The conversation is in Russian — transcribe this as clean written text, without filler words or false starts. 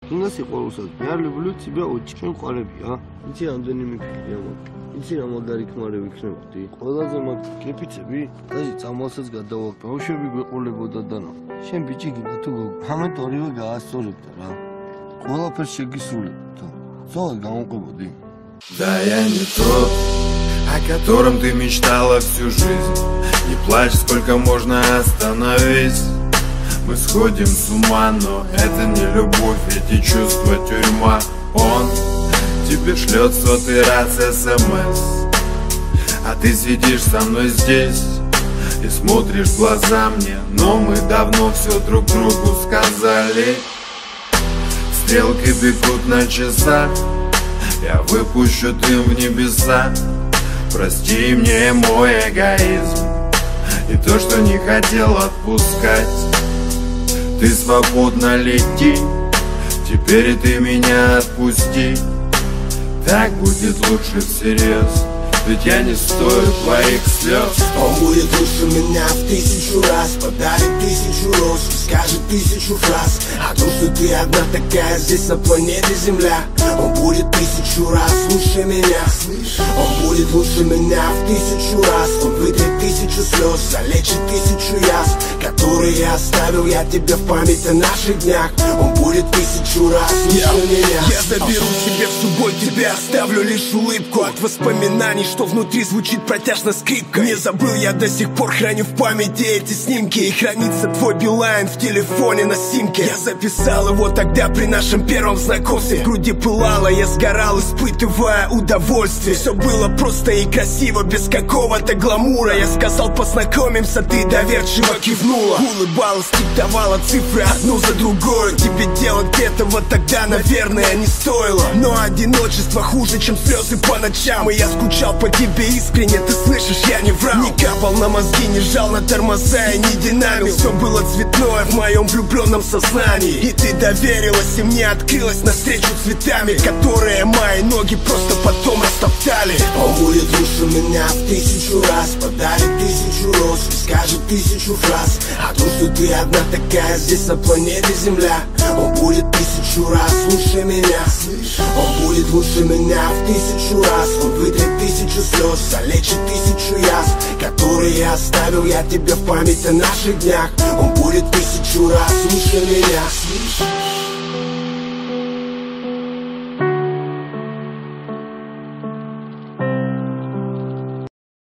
Инга сиყვარულსაც. Я люблю тебя очень ყოლები, а? იცი რამდენი მიფიქრია მაგ. იცი რა მაგარი ქმარი ვიქნებოდი. ყველაზე მაგ კეფიცები, დაჟე წამალსაც გადავაკეთე. ბავშვები გვეყოლებოდა და რა. შენ ბიჭი გინდა თუ ამეთ ორივე გაასწორებდა რა. ყველაფერს შეგისრულებდა. ზოგი გამოვყებოდი. Да я не тот, о котором ты мечтала всю жизнь. Не плачь, сколько можно, остановись. Мы сходим с ума, но это не любовь, эти чувства тюрьма. Он тебе шлет сотый раз СМС, а ты сидишь со мной здесь и смотришь в глаза мне. Но мы давно все друг другу сказали. Стрелки бегут на часах, я выпущу дым в небеса. Прости мне мой эгоизм и то, что не хотел отпускать. Ты свободно лети, теперь и ты меня отпусти. Так будет лучше всерьез, ведь я не стою твоих слез. Он будет лучше меня в 1000 раз, подарит 1000 роз, скажет 1000 фраз о том, что ты одна такая здесь на планете Земля. Он будет 1000 раз лучше меня. Он будет лучше меня в 1000 раз. Он вытрет 1000 слез, залечит 1000 язв, которые я оставил я тебе в память о наших днях. Он будет 1000 раз лучше меня. Я заберу себе всю боль, тебе оставлю лишь улыбку от воспоминаний, что внутри звучит протяжно скрипка. Не забыл, я до сих пор храню в памяти эти снимки. И хранится твой билайн в телефоне на симке. Я записал его тогда при нашем первом знакомстве. В груди пылало, я сгорал, испытывая удовольствие. Все было просто и красиво, без какого-то гламура. Я сказал, познакомимся, ты доверчиво кивнула. Улыбалась, диктовала цифры одну за другой. Тебе делать этого тогда, наверное, не стоило. Но одиночество хуже, чем слезы по ночам. И я скучал по тебе искренне, ты слышишь, я не врал. Не капал на мозги, не жал на тормоза и не динамил. Все было цветное в моем влюбленном сознании. И ты доверилась, и мне открылась навстречу цветами, которые мои ноги просто потом растоптали. Он будет лучше меня в 1000 раз, подарит 1000 роз, скажет 1000 фраз о том, что ты одна такая здесь на планете Земля. Он будет 1000 раз лучше меня. Он будет лучше меня в 1000 раз. Он вытрет 1000 слез, залечит 1000 язв, которые я оставил я тебе в память о наших днях. Он будет 1000 раз лучше меня.